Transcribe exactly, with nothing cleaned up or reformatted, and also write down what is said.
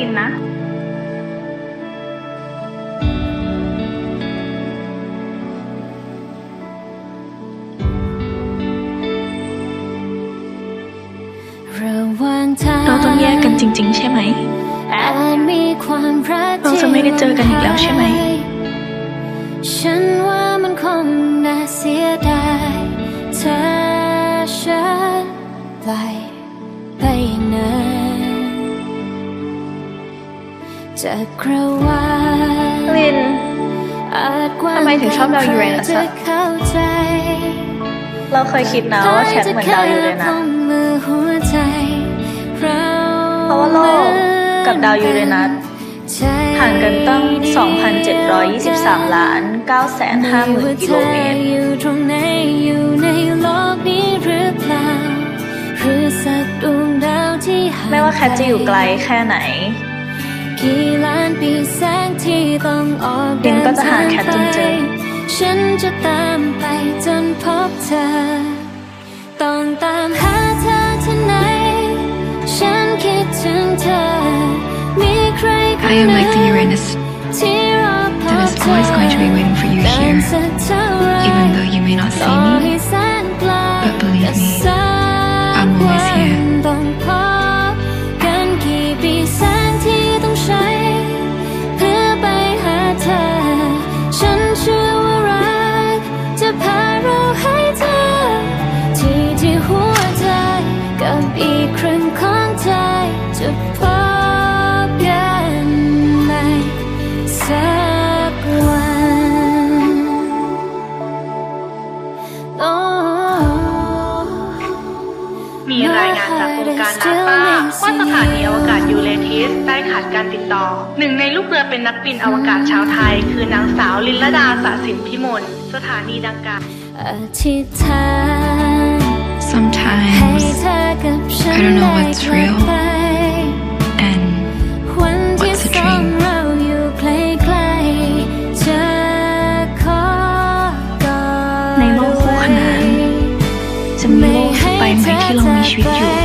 ลินนะเราต้องแยกกันจริงๆใช่ไหมเราจะไม่ได้เจอกันอีกแล้วใช่ไหมฉันว่ามันคงน่าเสียดายเธอฉันไปไปอย่างนั้นจากคราวาลินทำไมถึงชอบดาวยูเรนัสอะเราเคยคิดนะว่าแคทเหมือนดาวยูเรนัสเพราะว่าโลกกับดาวยูเรนัสห่างกันตั้ง สองพันเจ็ดร้อยยี่สิบสาม ล้าน เก้าแสนห้าหมื่น กิโลเมตรไม่ว่าแคทจะอยู่ไกลแค่ไหนลินก็จะหาแคทจนเจอฉันจะตามไปจนพบเธอต้องตามหาเธอที่ไหนฉันคิดถึงเธอมีใครคน I am like the Uranus that is always going to be waiting for you here, even though you may not see me. But believe me, I'm always here. อีกครั้งของใจจะพบกันในสักวันมีรายงานจากองค์การนาซาว่าสถานีอวกาศยูเรทิสได้ขาดการติดต่อหนึ่งในลูกเรือเป็นนักบินอวกาศชาวไทยคือนางสาวลินลดาสะสินพิมลสถานีดังกล่าวอธิษฐาน Sometimes I don't know what's real and what's a dream. ในโลกคู่ขนานจะมีโลกสักใบไหมที่เรามีชีวิตอยู่